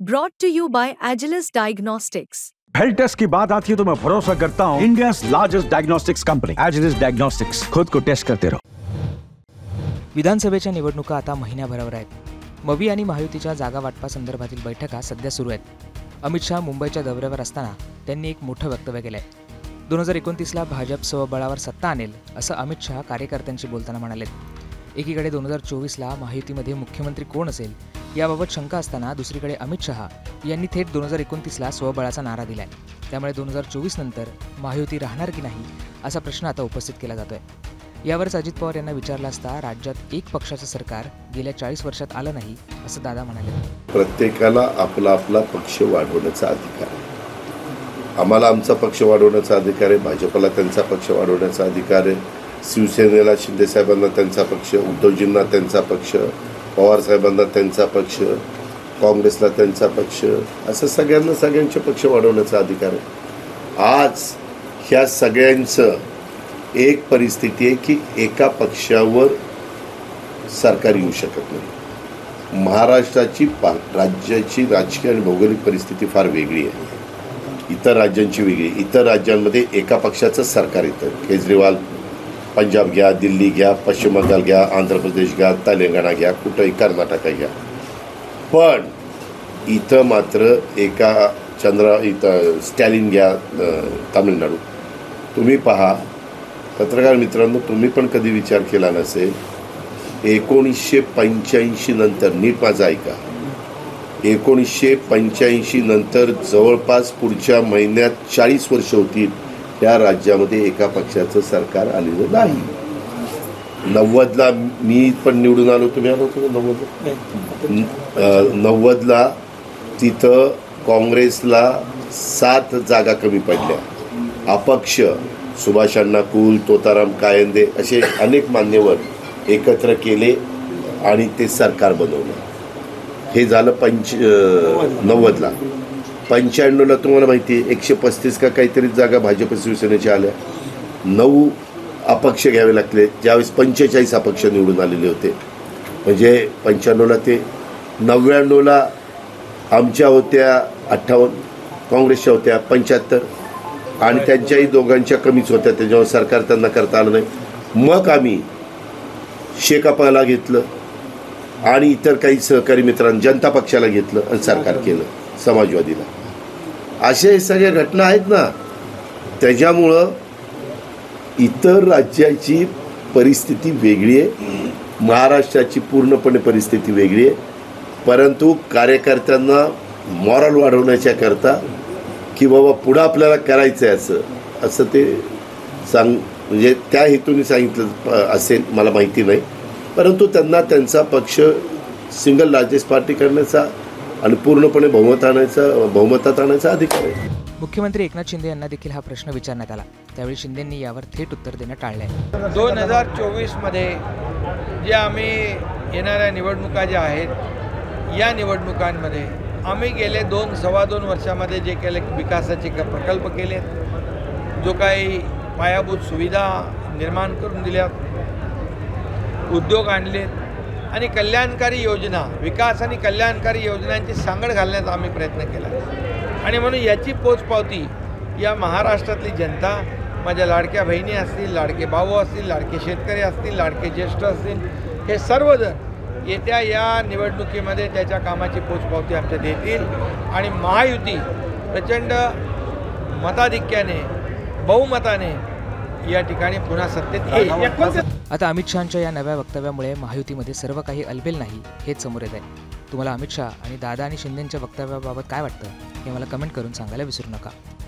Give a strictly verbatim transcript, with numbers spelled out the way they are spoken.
Brought to you by Agilus Diagnostics. Health test की बात आती है तो मैं भरोसा करता हूँ India largest diagnostics company Agilus diagnostics. खुद को टेस्ट करते रहो। विधानसभेच्या निवडणुका आता महिन्याभरावर आहेत। मवी आणि महायुतीच्या जागा वाटपासंदर्भातील बैठका सध्या सुरू आहेत। अमित शहा मुंबईच्या दौऱ्यावर असताना त्यांनी एक मोठं वक्तव्य केलंय। दोन हजार एकोणतीसला भाजप स्वबळावर सत्ता आणेल असं अमित शहा कार्यकर्त्यांशी बोलताना म्हणाले। एकीकडे दोन हजार चोवीसला महायुतीमध्ये मुख्यमंत्री कोण असेल याबाबत शंका असताना दुसरीकडे अमित शहा यांनी थेट दोन हजार एकोणतीसला स्वबळाचा नारा दिलाय। त्यामुळे दोन हजार चोवीस नंतर महायुती राहणार की नाही असा प्रश्न आता उपस्थित केला जातोय। यावरच अजित पवार यांना विचारलं असता राज्यात एक पक्षाचं सरकार गेल्या चाळीस वर्षात आलं नाही असं दादा म्हणाले। प्रत्येकाला आपला आपला पक्ष वाढवण्याचा अधिकार आहे। आम्हाला आमचा पक्ष वाढवण्याचा अधिकार आहे, भाजपला त्यांचा पक्ष वाढवण्याचा अधिकार आहे, शिवसेनेला शिंदे साहेबांना त्यांचा पक्ष, उद्धवजींना त्यांचा पक्ष, पवार साहेबांना त्यांचा पक्ष, काँग्रेसला त्यांचा पक्ष, असं सगळ्यांना सगळ्यांचे पक्ष वाढवण्याचा अधिकार आहे। आज ह्या सगळ्यांचं एक परिस्थिती आहे की एका पक्षावर सरकार येऊ शकत नाही। महाराष्ट्राची राज्याची राजकीय आणि भौगोलिक परिस्थिती फार वेगळी आहे, इतर राज्यांची वेगळी। इतर राज्यांमध्ये एका पक्षाचं सरकार येतं। केजरीवाल पंजाब घ्या, दिल्ली घ्या, पश्चिम बंगाल घ्या, आंध्र प्रदेश घ्या, तेलंगणा घ्या, कुठंही कर्नाटक घ्या। पण इथं मात्र एका चंद्रा इथं स्टॅलिन घ्या, तामिळनाडू। तुम्ही पहा पत्रकार मित्रांनो, तुम्ही पण कधी विचार केला नसेल, एकोणीसशे पंच्याऐंशी नंतर, नीट माझं ऐका, एकोणीसशे पंच्याऐंशी नंतर जवळपास पुढच्या महिन्यात चाळीस वर्ष होतील त्या राज्यामध्ये एका पक्षाचं सरकार आलेलं नाही। नव्वदला मी पण निवडून आलो, तुम्ही आलो होतो नव्वदला? नव्वदला तिथं काँग्रेसला सात जागा कमी पडल्या। अपक्ष सुभाषाण्णा कुल, तोताराम कायंदे असे अनेक मान्यवर एकत्र केले आणि ते सरकार बनवलं। हे झालं पंच नव्वदला। पंच्याण्णवला तुम्हाला माहिती आहे एकशे पस्तीस का काहीतरी जागा भाजप शिवसेनेच्या आल्या, नऊ अपक्ष घ्यावे लागले, ज्यावेळेस पंचेचाळीस अपक्ष निवडून आलेले होते। म्हणजे पंच्याण्णवला ते नव्याण्णवला आमच्या होत्या अठ्ठावन्न, काँग्रेसच्या होत्या पंच्याहत्तर आणि त्यांच्याही दोघांच्या कमीच होत्या, त्याच्यावर सरकार त्यांना करता आलं नाही। मग आम्ही शेकापला घेतलं आणि इतर काही सहकारी मित्रांनी जनता पक्षाला घेतलं आणि सरकार केलं, समाजवादीला। अशा सगळ्या घटना आहेत ना, त्याच्यामुळं इतर राज्याची परिस्थिती वेगळी आहे, महाराष्ट्राची पूर्णपणे परिस्थिती वेगळी आहे। परंतु कार्यकर्त्यांना मॉरल वाढवण्याच्या करता की बाबा पुढं आपल्याला करायचं आहे असं असं ते सांग म्हणजे त्या हेतूने सांगितलं असेल मला माहिती नाही, परंतु त्यांना त्यांचा पक्ष सिंगल लार्जेस्ट पार्टी करण्याचा आणि पूर्णपणे बहुमत आणायचा बहुमतात आणायचा अधिकार आहे। मुख्यमंत्री एकनाथ शिंदे यांना देखील हा प्रश्न विचारण्यात आला, त्यावेळी शिंदेंनी यावर थेट उत्तर देणं टाळलंय। दोन हजार चोवीसमध्ये जे आम्ही येणाऱ्या निवडणुका ज्या आहेत या निवडणुकांमध्ये आम्ही गेले दोन सव्वा दोन वर्षामध्ये जे केले विकासाचे प्रकल्प केलेत, जो काही पायाभूत सुविधा निर्माण करून दिल्यात, उद्योग आणलेत आणि कल्याणकारी योजना, विकास आणि कल्याणकारी योजनांची सांगड घालण्याचा आम्ही प्रयत्न केला आणि म्हणून याची पोचपावती या महाराष्ट्रातली जनता, माझ्या लाडक्या बहिणी असतील, लाडके भाऊ असतील, लाडके शेतकरी असतील, लाडके ज्येष्ठ असतील, हे सर्वजण येत्या या निवडणुकीमध्ये त्याच्या कामाची पोचपावती आमच्या देतील आणि महायुती प्रचंड मताधिक्याने, बहुमताने या ठिकाणी पुन्हा सत्तेत येईल। आता अमित शहांच्या या नव्या वक्तव्यामुळे महायुतीमध्ये सर्व काही अलबेल नाही हेच समोर येत आहे। तुम्हाला अमित शहा आणि दादा आणि शिंदेंच्या वक्तव्याबाबत काय वाटतं हे मला कमेंट करून सांगायला विसरू नका।